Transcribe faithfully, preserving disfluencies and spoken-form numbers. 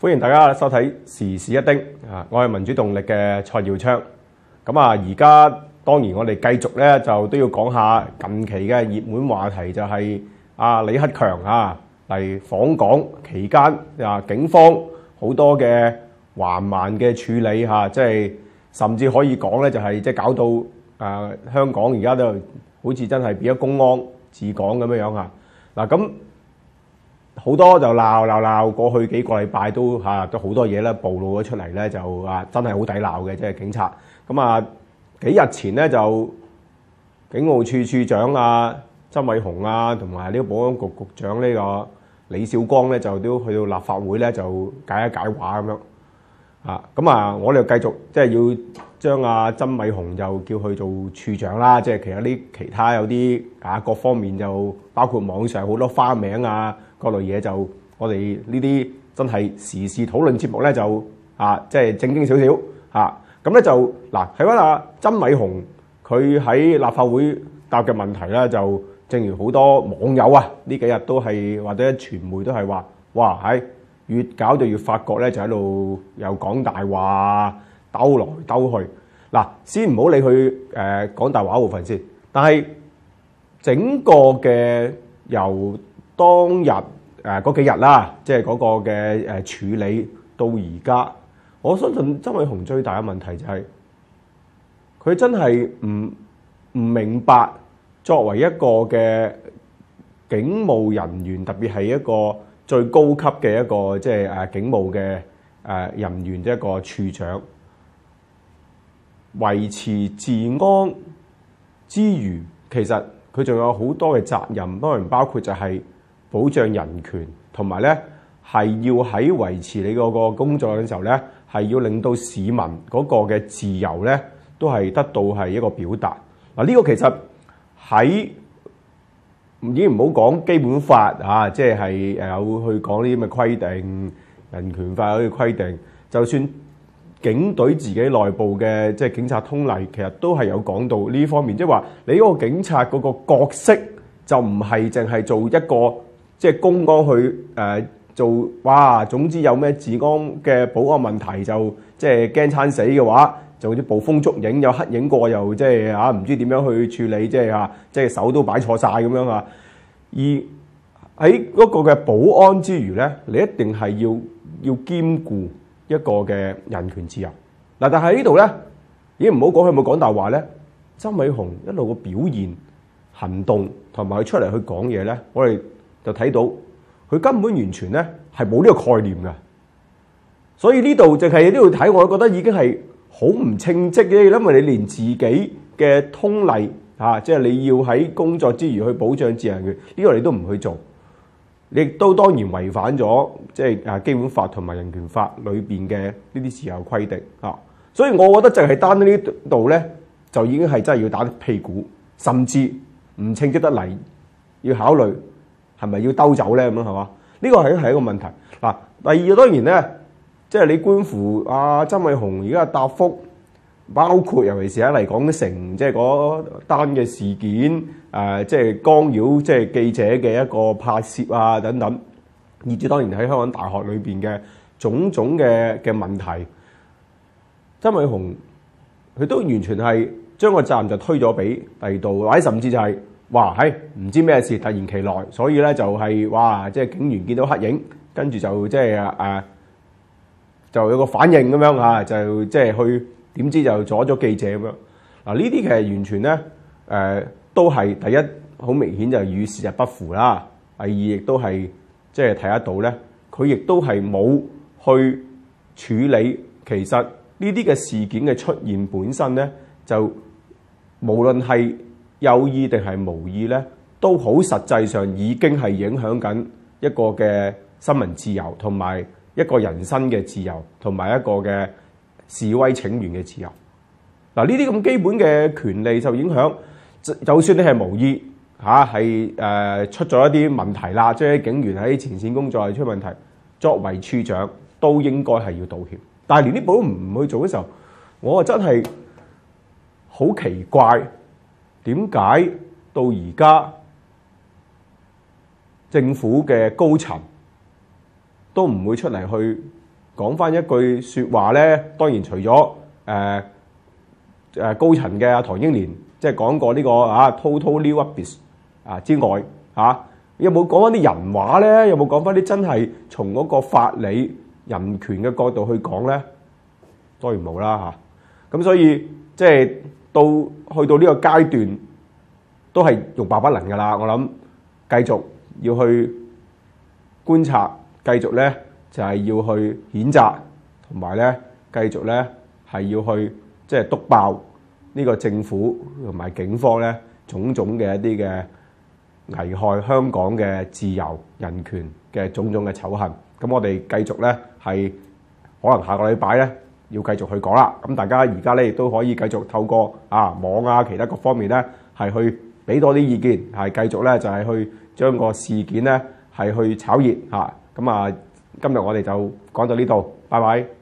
歡迎大家收睇時事一丁啊！我係民主動力嘅蔡耀昌。咁啊，而家當然我哋繼續咧就都要講下近期嘅熱門話題，就係阿李克強啊嚟訪港期間啊，警方好多嘅橫蠻嘅處理嚇，即係甚至可以講咧就係即係搞到誒香港而家都好似真係變咗公安治港咁樣樣嚇。嗱咁。好多就鬧鬧鬧，過去幾個禮拜都嚇、啊、都好多嘢咧暴露咗出嚟咧，就啊真係好抵鬧嘅，即係警察。咁啊幾日前咧就警務處處長啊曾偉雄啊，同埋呢個保安局局長呢個李少光咧，就都去到立法會咧就解一解話咁樣啊。咁啊，我哋繼續即係要將阿曾偉雄就叫佢做處長啦。即係其實啲其他有啲啊各方面就包括網上好多花名啊。各類嘢就我哋呢啲真係時事討論節目咧就啊即係正經少少嚇，咁咧就嗱睇翻阿曾偉雄佢喺立法會答嘅問題咧，就正如好多網友啊呢幾日都係或者傳媒都係話，哇係越搞就越發覺咧就喺度又講大話兜來兜去。嗱先唔好理佢誒講大話部分先，但係整個嘅由當日誒嗰幾日啦，即係嗰個嘅誒處理到而家，我相信曾偉雄最大嘅問題就係、是、佢真係唔唔明白作為一個嘅警務人員，特別係一個最高級嘅一個即係誒警務嘅誒人員，即係一個處長，維持治安之餘，其實佢仲有好多嘅責任，當然包括就係保障人權，同埋咧係要喺維持你嗰個工作嘅時候咧，係要令到市民嗰個嘅自由咧，都係得到係一個表達。嗱、這、呢個其實喺已經唔好講基本法啊，即係係有去講呢啲咁嘅規定，人權法有啲規定，就算警隊自己內部嘅即係警察通例，其實都係有講到呢方面，即係話你嗰個警察嗰個角色就唔係淨係做一個。即係公安去誒、呃、做，哇！總之有咩治安嘅保安問題就即係驚餐死嘅話，就好似捕風捉影，有黑影過又即係嚇唔知點樣去處理，即係嚇即係手都擺錯晒咁樣啊！而喺嗰個嘅保安之餘咧，你一定係要要兼顧一個嘅人權自由嗱。但係呢度咧，已經唔好講佢有冇講大話咧。曾偉雄一路嘅表現、行動同埋佢出嚟去講嘢咧，我哋就睇到佢根本完全咧係冇呢個概念嘅，所以呢度淨係呢度睇，我覺得已經係好唔稱職嘅，因為你連自己嘅通例啊，即係你要喺工作之餘去保障自由人權，呢個你都唔去做，亦都當然違反咗即係啊基本法同埋人權法裏邊嘅呢啲自由規定啊，所以我覺得淨係單呢度咧就已經係真係要打屁股，甚至唔稱職得嚟，要考慮。係咪要兜走咧？咁樣係嘛？呢個係係一個問題嗱。第二當然咧，即係你觀乎阿曾偉雄而家嘅答覆，包括尤其是喺嚟港城即係嗰單嘅事件，誒即係干擾即係記者嘅一個拍攝啊等等，以至當然喺香港大學裏邊嘅種種嘅嘅問題，曾偉雄佢都完全係將個責任就推咗俾第二度，或者甚至就係、是。哇！係唔知咩事突然其來，所以咧就係、是、哇！即係警員見到黑影，跟住就即係誒就有個反應咁樣啊，就即係去點知就阻咗記者咁樣嗱。呢啲其實完全咧誒、呃、都係第一好明顯就與事實不符啦。第二亦都係即係睇得到咧，佢亦都係冇去處理其實呢啲嘅事件嘅出現本身咧，就無論係有意定係無意咧，都好實際上已經係影響緊一個嘅新聞自由，同埋一個人身嘅自由，同埋一個嘅示威請願嘅自由。嗱，呢啲咁基本嘅權利受影響，就算你係無意嚇，係誒出咗一啲問題啦，即係警員喺前線工作係出問題，作為處長都應該係要道歉。但係連呢步都唔去做嘅時候，我真係好奇怪。點解到而家政府嘅高層都唔會出嚟去講翻一句説話咧，當然除咗誒誒高層嘅阿唐英年即係講過呢、這個啊 total new abyss 啊之外，嚇、啊、有冇講翻啲人話咧？有冇講翻啲真係從嗰個法理人權嘅角度去講咧？當然冇啦嚇。咁、啊、所以即係到去到呢個階段，都係欲罷不能㗎啦。我諗繼續要去觀察，繼續咧就係、是、要去譴責，同埋咧繼續咧係要去即係篤爆呢個政府同埋警方咧種種嘅一啲嘅危害香港嘅自由人權嘅種種嘅醜行。咁我哋繼續咧係可能下個禮拜咧要繼續去講啦。咁大家而家咧亦都可以繼續透過啊網啊其他各方面咧係去俾多啲意見，係繼續咧就係去將個事件咧係去炒熱嚇。咁啊，今日我哋就講到呢度，拜拜。